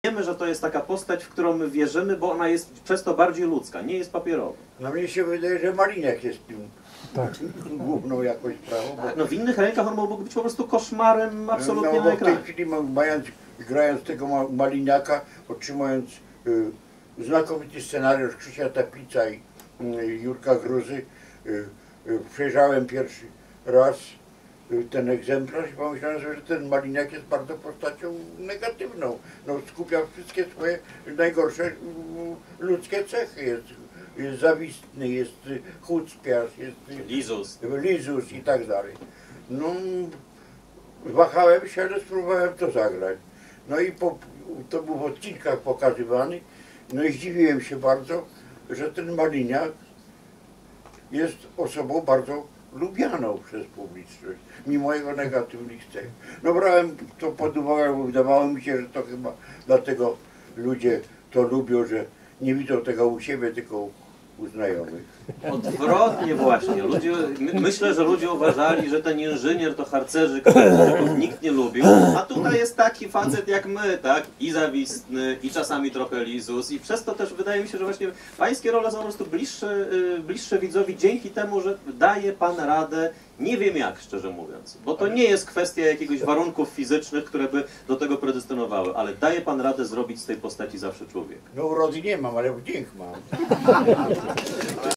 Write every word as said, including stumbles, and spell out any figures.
Wiemy, że to jest taka postać, w którą my wierzymy, bo ona jest przez to bardziej ludzka, nie jest papierowa. No mnie się wydaje, że Maliniak jest tym Tak. główną jakąś sprawą. Bo... No w innych rękach on mógłby być po prostu koszmarem absolutnie no, na bo w tej ekranie. chwili mając, grając tego Maliniaka, otrzymując y, znakomity scenariusz Krzysia Teplica i y, Jurka Gruzy, y, y, przejrzałem pierwszy raz y, ten egzemplarz i pomyślałem sobie, że ten Maliniak jest bardzo postacią negatywną. No, skupia wszystkie swoje najgorsze y, ludzkie cechy. Jest, jest zawistny, jest chucpiarz, jest Lizus. lizus i tak dalej. No, wahałem się, ale spróbowałem to zagrać. No i po, to był w odcinkach pokazywany. No i zdziwiłem się bardzo, że ten Maliniak jest osobą bardzo lubianą przez publiczność, mimo jego negatywnych cech. No brałem to pod uwagę, bo wydawało mi się, że to chyba dlatego ludzie to lubią, że nie widzą tego u siebie, tylko u znajomych. Odwrotnie właśnie. Ludzie, my, myślę, że ludzie uważali, że ten inżynier to harcerzyk, którego nikt nie lubił, a tutaj jest taki facet jak my, tak? I zawistny, i czasami trochę lizus, i przez to też wydaje mi się, że właśnie pańskie role są po prostu bliższe, bliższe widzowi dzięki temu, że daje pan radę, nie wiem jak, szczerze mówiąc, bo to nie jest kwestia jakiegoś warunków fizycznych, które by do tego predestynowały, ale daje pan radę zrobić z tej postaci zawsze człowiek. No urody nie mam, ale wdzięk mam.